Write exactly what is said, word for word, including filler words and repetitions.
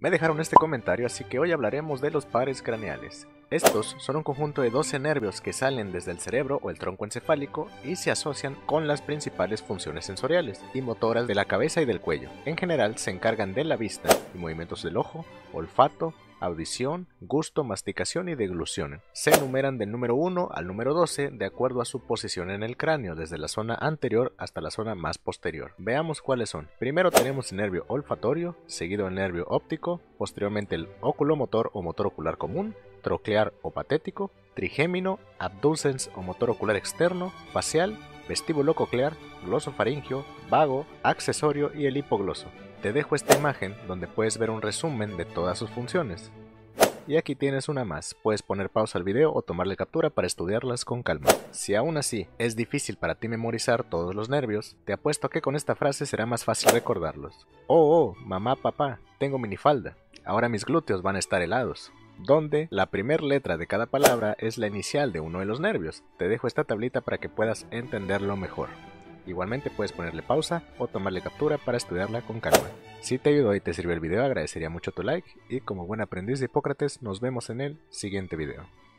Me dejaron este comentario, así que hoy hablaremos de los pares craneales. Estos son un conjunto de doce nervios que salen desde el cerebro o el tronco encefálico y se asocian con las principales funciones sensoriales y motoras de la cabeza y del cuello. En general se encargan de la vista y movimientos del ojo, olfato, audición, gusto, masticación y deglución. Se enumeran del número uno al número doce de acuerdo a su posición en el cráneo, desde la zona anterior hasta la zona más posterior. Veamos cuáles son. Primero tenemos el nervio olfatorio, seguido el nervio óptico, posteriormente el oculomotor o motor ocular común, troclear o patético, trigémino, abducens o motor ocular externo, facial, vestíbulo coclear, glosofaringio, vago, accesorio y el hipogloso. Te dejo esta imagen donde puedes ver un resumen de todas sus funciones. Y aquí tienes una más, puedes poner pausa al video o tomarle captura para estudiarlas con calma. Si aún así es difícil para ti memorizar todos los nervios, te apuesto a que con esta frase será más fácil recordarlos. Oh, oh, mamá, papá, tengo minifalda, ahora mis glúteos van a estar helados. Donde la primera letra de cada palabra es la inicial de uno de los nervios. Te dejo esta tablita para que puedas entenderlo mejor. Igualmente puedes ponerle pausa o tomarle captura para estudiarla con calma. Si te ayudó y te sirvió el video, agradecería mucho tu like y como buen aprendiz de Hipócrates nos vemos en el siguiente video.